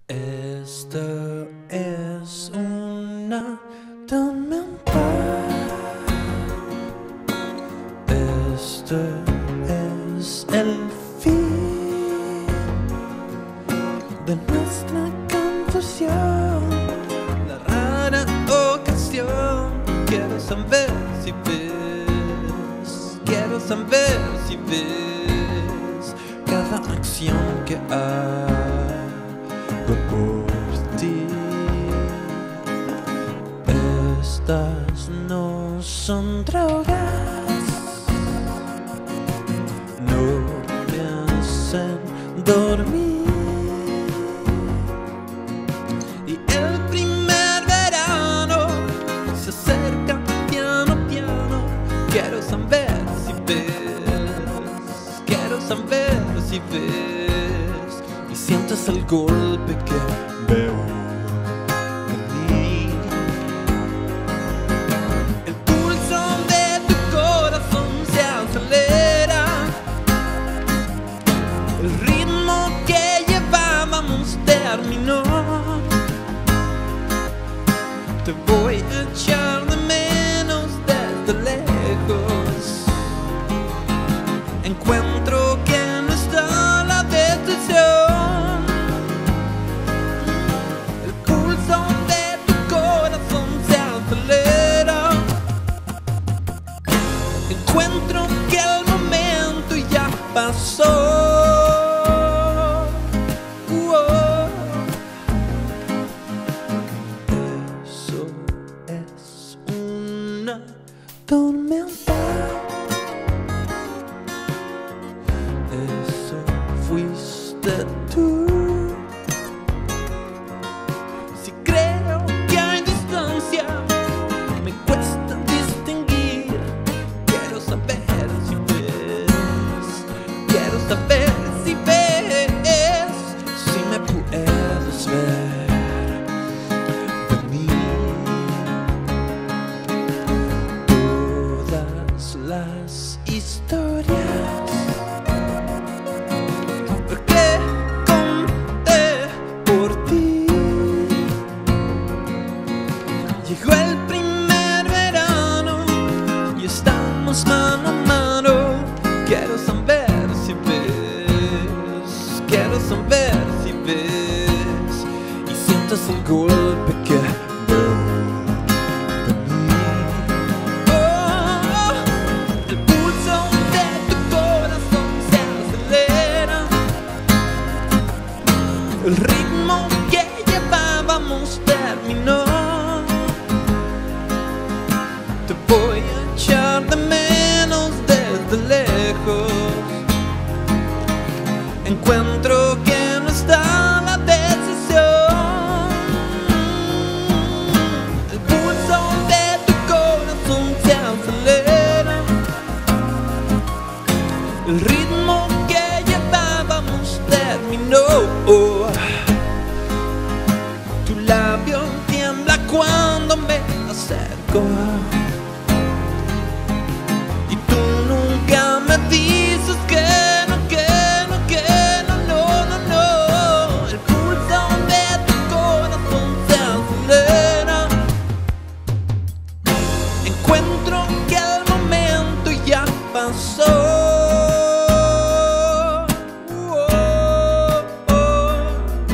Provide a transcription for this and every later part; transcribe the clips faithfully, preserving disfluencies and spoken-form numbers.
Esta es una tormenta. Este es el fin de nuestra confusión, la rara ocasión. Quiero saber si ves, quiero saber si ves cada acción que hago por ti. Estas no son drogas, no me hacen dormir. Y el primer verano se acerca piano piano. Quiero saber si ves, quiero saber si ves y sientes el golpe que veo en mí. El pulso de tu corazón se acelera, el ritmo que llevábamos terminó. Te voy a echar de menos desde lejos. Encuentro que no está la decisión. El pulso de tu corazón se acelera. Encuentro que el momento ya pasó. Tormenta, eso fuiste tú. Si creo que hay distancia, me cuesta distinguir. Quiero saber si ves, quiero saber si ves, si me puedes ver. Las historias que conté por ti. Llegó el primer verano y estamos mano a mano. Quiero saber si ves, quiero saber si ves y sientes el golpe que veo. El ritmo que llevábamos terminó. Te voy a echar de menos desde lejos. Encuentro que no está la decisión. El pulso de tu corazón se acelera. El ritmo que llevábamos terminó. Tu labio tiembla cuando me acerco y tú nunca me dices que no, que no, que no, no, no, no. El pulso de tu corazón se acelera. Encuentro que el momento ya pasó.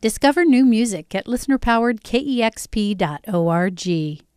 Discover new music at listener powered K E X P dot org.